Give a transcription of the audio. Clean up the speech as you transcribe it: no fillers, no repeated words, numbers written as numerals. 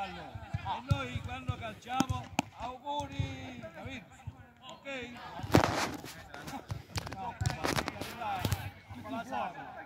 pallone. E noi quando calciamo, auguri, capito? Ok? No, la